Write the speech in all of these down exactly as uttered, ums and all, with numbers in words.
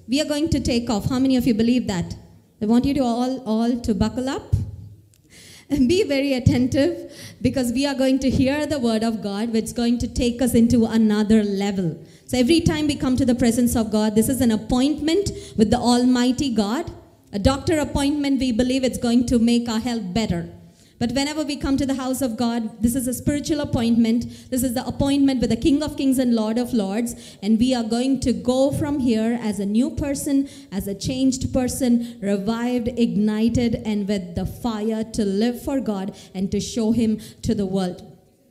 We are going to take off. How many of you believe that? I want you to all, all to buckle up and be very attentive, because we are going to hear the word of God, which is going to take us into another level. So every time we come to the presence of God, this is an appointment with the Almighty God. A doctor appointment, we believe it's going to make our health better. But whenever we come to the house of God, this is a spiritual appointment. This is the appointment with the King of Kings and Lord of Lords. And we are going to go from here as a new person, as a changed person, revived, ignited, and with the fire to live for God and to show Him to the world.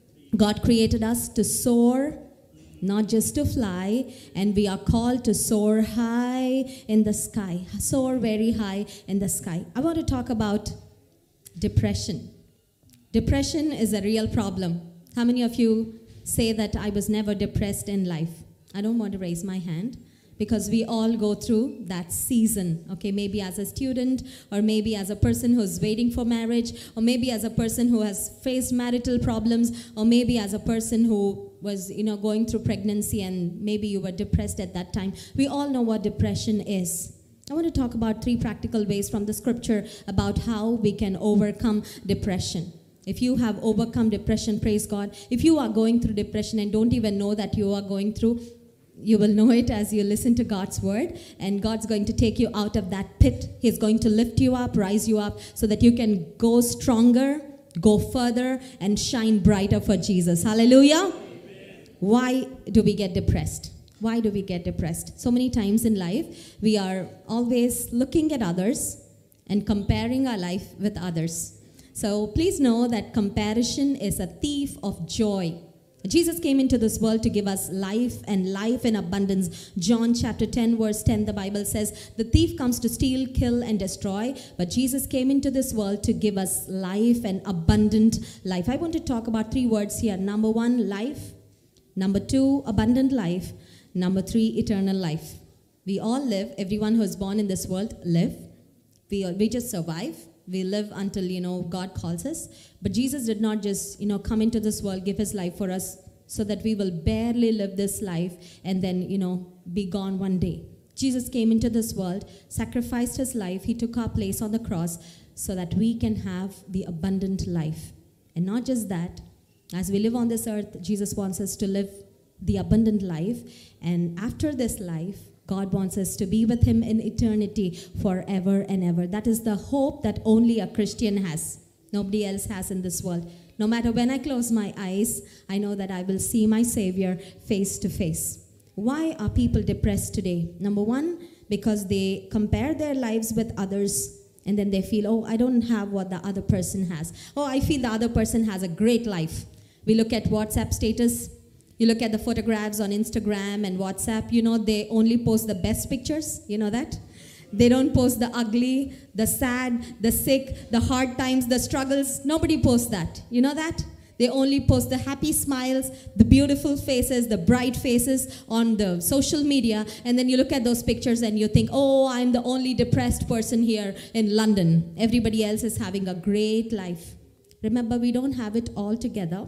God created us to soar, not just to fly, and we are called to soar high in the sky. Soar very high in the sky. I want to talk about depression. Depression is a real problem. How many of you say that I was never depressed in life? I don't want to raise my hand, because we all go through that season, okay? Maybe as a student, or maybe as a person who's waiting for marriage, or maybe as a person who has faced marital problems, or maybe as a person who was, you know, going through pregnancy and maybe you were depressed at that time. We all know what depression is. I want to talk about three practical ways from the scripture about how we can overcome depression. If you have overcome depression, praise God. If you are going through depression and don't even know that you are going through, you will know it as you listen to God's word, and God's going to take you out of that pit. He's going to lift you up, rise you up, so that you can go stronger, go further, and shine brighter for Jesus. Hallelujah. Amen. Why do we get depressed? Why do we get depressed? So many times in life, we are always looking at others and comparing our life with others. So please know that comparison is a thief of joy. Jesus came into this world to give us life and life in abundance. John chapter ten verse ten, the Bible says, the thief comes to steal, kill, and destroy. But Jesus came into this world to give us life and abundant life. I want to talk about three words here. Number one, life. Number two, abundant life. Number three, eternal life. We all live. Everyone who is born in this world live. We, we just survive. We live until, you know, God calls us. But Jesus did not just, you know, come into this world, give His life for us so that we will barely live this life and then, you know, be gone one day. Jesus came into this world, sacrificed His life. He took our place on the cross so that we can have the abundant life. And not just that, as we live on this earth, Jesus wants us to live the abundant life. And after this life, God wants us to be with Him in eternity forever and ever. That is the hope that only a Christian has. Nobody else has in this world. No matter when I close my eyes, I know that I will see my Savior face to face. Why are people depressed today? Number one, because they compare their lives with others, and then they feel, oh, I don't have what the other person has. Oh, I feel the other person has a great life. We look at WhatsApp status. You look at the photographs on Instagram and WhatsApp, you know, they only post the best pictures. You know that? They don't post the ugly, the sad, the sick, the hard times, the struggles. Nobody posts that. You know that? They only post the happy smiles, the beautiful faces, the bright faces on the social media. And then you look at those pictures and you think, oh, I'm the only depressed person here in London. Everybody else is having a great life. Remember, we don't have it all together.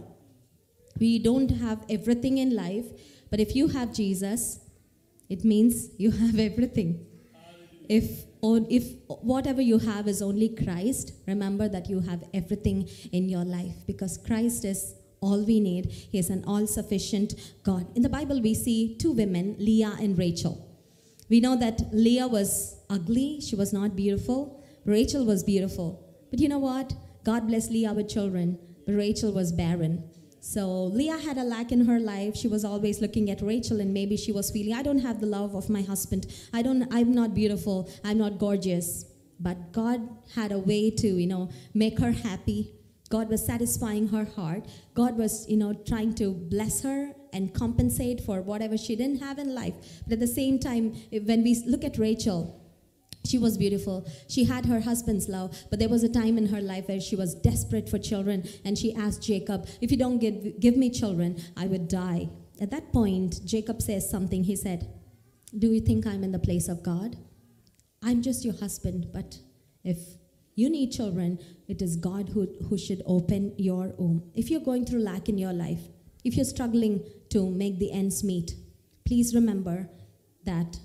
We don't have everything in life, but if you have Jesus, it means you have everything. If, or if whatever you have is only Christ, remember that you have everything in your life, because Christ is all we need. He is an all-sufficient God. In the Bible, we see two women, Leah and Rachel. We know that Leah was ugly. She was not beautiful. Rachel was beautiful. But you know what? God blessed Leah with children, but Rachel was barren. So Leah had a lack in her life. She was always looking at Rachel, and maybe she was feeling, I don't have the love of my husband. I don't, I'm not beautiful. I'm not gorgeous. But God had a way to, you know, make her happy. God was satisfying her heart. God was, you know, trying to bless her and compensate for whatever she didn't have in life. But at the same time, when we look at Rachel, she was beautiful. She had her husband's love, but there was a time in her life where she was desperate for children, and she asked Jacob, if you don't give, give me children, I would die. At that point, Jacob says something. He said, do you think I'm in the place of God? I'm just your husband, but if you need children, it is God who, who should open your womb. If you're going through lack in your life, if you're struggling to make the ends meet, please remember that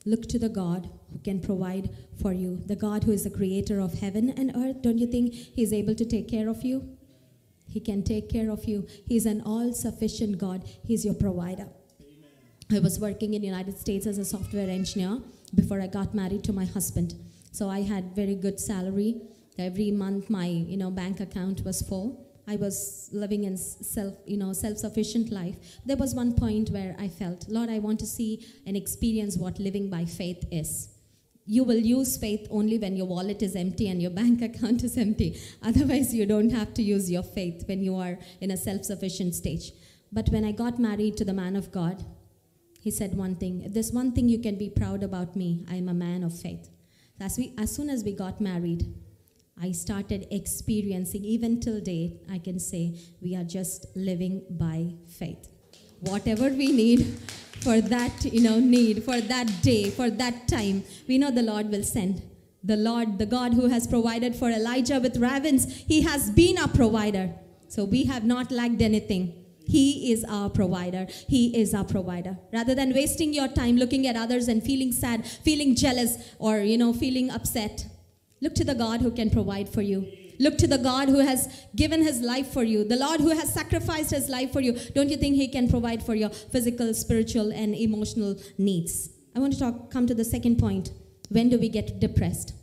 Look to the God who can provide for you. The God who is the creator of heaven and earth. Don't you think he's able to take care of you? He can take care of you. He's an all-sufficient God. He's your provider. Amen. I was working in the United States as a software engineer before I got married to my husband. So I had very good salary. Every month my you know bank account was full. I was living in self, you know, self-sufficient life. There was one point where I felt, Lord, I want to see and experience what living by faith is. You will use faith only when your wallet is empty and your bank account is empty. Otherwise, you don't have to use your faith when you are in a self-sufficient stage. But when I got married to the man of God, he said one thing, if there's one thing you can be proud about me, I am a man of faith. As, we, as soon as we got married, I started experiencing, even till date, I can say, we are just living by faith. Whatever we need for that, you know, need, for that day, for that time, we know the Lord will send. The Lord, the God who has provided for Elijah with ravens, he has been our provider. So we have not lacked anything. He is our provider. He is our provider. Rather than wasting your time looking at others and feeling sad, feeling jealous, or, you know, feeling upset, look to the God who can provide for you. Look to the God who has given his life for you. The Lord who has sacrificed his life for you. Don't you think he can provide for your physical, spiritual, and emotional needs? I want to talk, come to the second point. When do we get depressed?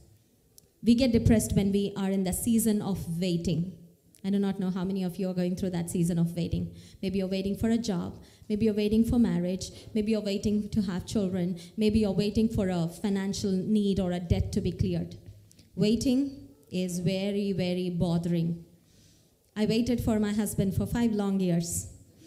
We get depressed when we are in the season of waiting. I do not know how many of you are going through that season of waiting. Maybe you're waiting for a job. Maybe you're waiting for marriage. Maybe you're waiting to have children. Maybe you're waiting for a financial need or a debt to be cleared. Waiting is very, very bothering. I waited for my husband for five long years.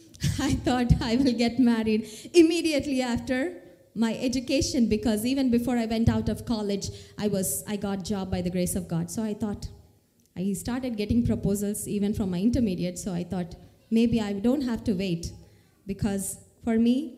I thought I will get married immediately after my education, because even before I went out of college, I was I got a job by the grace of God. So I thought, I started getting proposals even from my intermediate, so I thought maybe I don't have to wait, because for me,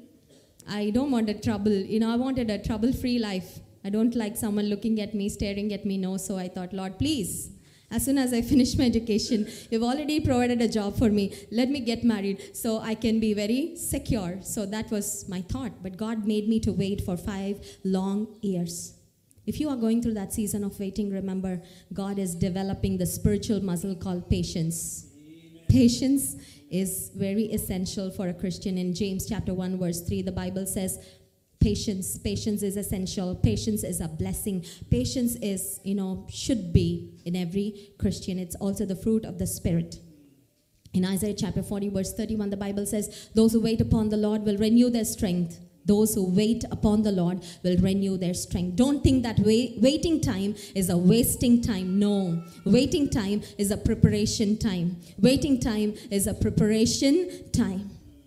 I don't want a trouble. You know, I wanted a trouble-free life. I don't like someone looking at me, staring at me, no. So I thought, Lord, please, as soon as I finish my education, you've already provided a job for me. Let me get married so I can be very secure. So that was my thought. But God made me to wait for five long years. If you are going through that season of waiting, remember, God is developing the spiritual muscle called patience. Amen. Patience is very essential for a Christian. In James chapter one, verse three, the Bible says, Patience, patience is essential. Patience is a blessing. Patience is, you know, should be in every Christian. It's also the fruit of the Spirit. In Isaiah chapter forty, verse thirty-one, the Bible says, those who wait upon the Lord will renew their strength. Those who wait upon the Lord will renew their strength. Don't think that wait, waiting time is a wasting time. No. Waiting time is a preparation time. Waiting time is a preparation time.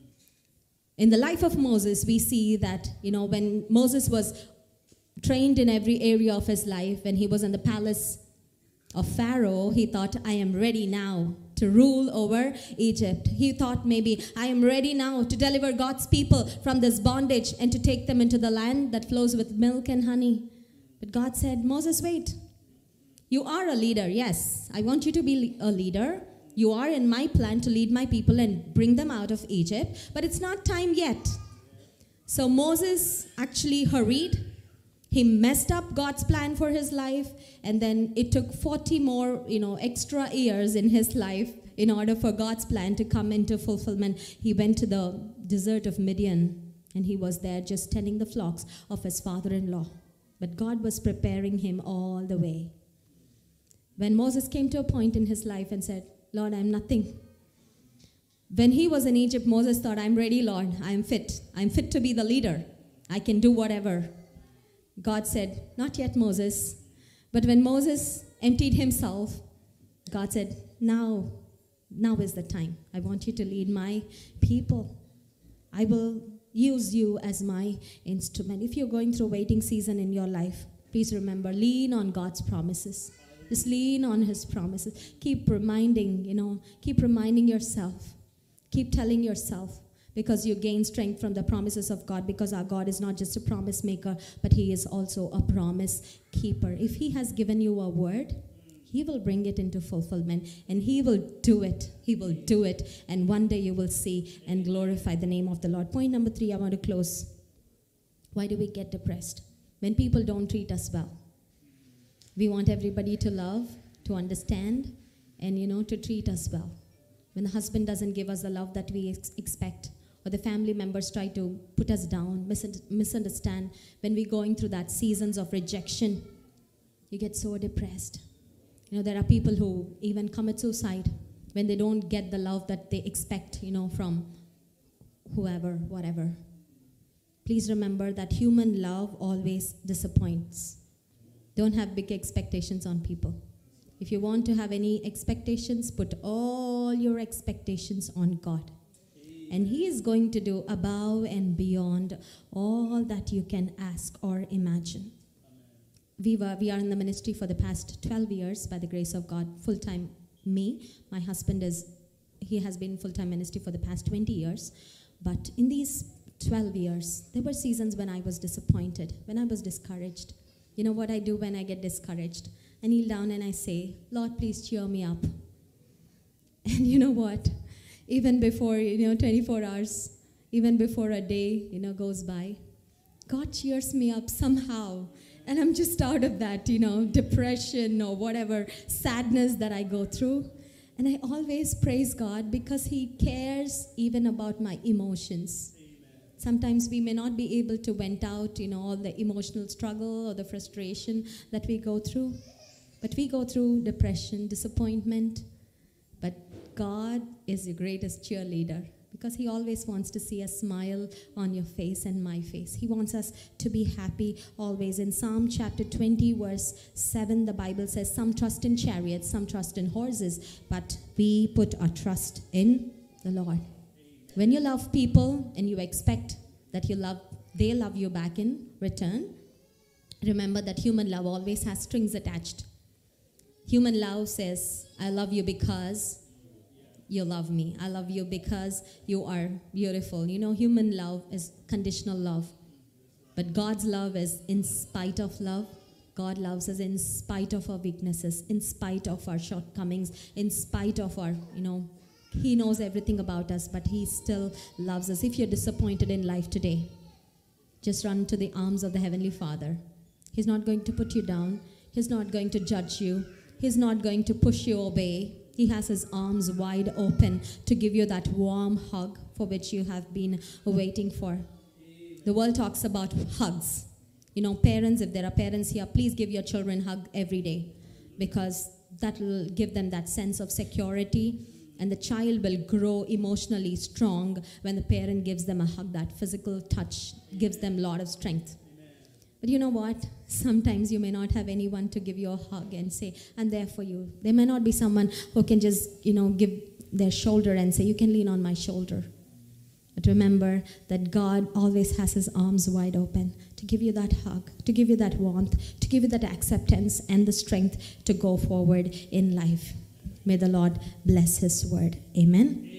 In the life of Moses, we see that, you know, when Moses was trained in every area of his life, when he was in the palace of Pharaoh, he thought, I am ready now to rule over Egypt. He thought maybe, I am ready now to deliver God's people from this bondage and to take them into the land that flows with milk and honey. But God said, Moses, wait. You are a leader, yes. I want you to be a leader. You are in my plan to lead my people and bring them out of Egypt, but it's not time yet. So Moses actually hurried. He messed up God's plan for his life, and then it took forty more, you know, extra years in his life in order for God's plan to come into fulfillment. He went to the desert of Midian, and he was there just tending the flocks of his father-in-law. But God was preparing him all the way. When Moses came to a point in his life and said, Lord, I'm nothing. When he was in Egypt, Moses thought, I'm ready, Lord. I'm fit. I'm fit to be the leader. I can do whatever. God said, not yet, Moses. But when Moses emptied himself, God said, now, now is the time. I want you to lead my people. I will use you as my instrument. If you're going through a waiting season in your life, please remember, lean on God's promises. Just lean on his promises. Keep reminding, you know, keep reminding yourself. Keep telling yourself, because you gain strength from the promises of God, because our God is not just a promise maker, but he is also a promise keeper. If he has given you a word, he will bring it into fulfillment, and he will do it. He will do it, and one day you will see and glorify the name of the Lord. Point number three, I want to close. Why do we get depressed? when people don't treat us well. We want everybody to love, to understand, and, you know, to treat us well. When the husband doesn't give us the love that we ex- expect, or the family members try to put us down, mis- misunderstand, when we're going through that seasons of rejection, you get so depressed. You know, there are people who even commit suicide when they don't get the love that they expect, you know, from whoever, whatever. Please remember that human love always disappoints. Don't have big expectations on people. If you want to have any expectations, put all your expectations on God. And He is going to do above and beyond all that you can ask or imagine. We were, we are in the ministry for the past twelve years by the grace of God, full-time me. My husband is, he has been full-time ministry for the past twenty years. But in these twelve years, there were seasons when I was disappointed, when I was discouraged. You know what I do when I get discouraged? I kneel down and I say, Lord, please cheer me up. And you know what? Even before, you know, twenty-four hours, even before a day, you know, goes by, God cheers me up somehow. And I'm just out of that, you know, depression or whatever sadness that I go through. And I always praise God because He cares even about my emotions. Sometimes we may not be able to vent out, you know, all the emotional struggle or the frustration that we go through. But we go through depression, disappointment. But God is your greatest cheerleader because He always wants to see a smile on your face and my face. He wants us to be happy always. In Psalm chapter twenty, verse seven, the Bible says, some trust in chariots, some trust in horses, but we put our trust in the Lord. When you love people and you expect that you love, they love you back in return, remember that human love always has strings attached. Human love says, I love you because you love me. I love you because you are beautiful. You know, human love is conditional love. But God's love is in spite of love. God loves us in spite of our weaknesses, in spite of our shortcomings, in spite of our, you know, He knows everything about us, but He still loves us. If you're disappointed in life today, just run to the arms of the Heavenly Father. He's not going to put you down. He's not going to judge you. He's not going to push you away. He has His arms wide open to give you that warm hug for which you have been waiting for. The world talks about hugs. You know, parents, if there are parents here, please give your children a hug every day because that will give them that sense of security. And the child will grow emotionally strong when the parent gives them a hug. That physical touch gives them a lot of strength. Amen. But you know what? Sometimes you may not have anyone to give you a hug and say, I'm there for you. There may not be someone who can just, you know, give their shoulder and say, you can lean on my shoulder. But remember that God always has His arms wide open to give you that hug, to give you that warmth, to give you that acceptance and the strength to go forward in life. May the Lord bless His word. Amen.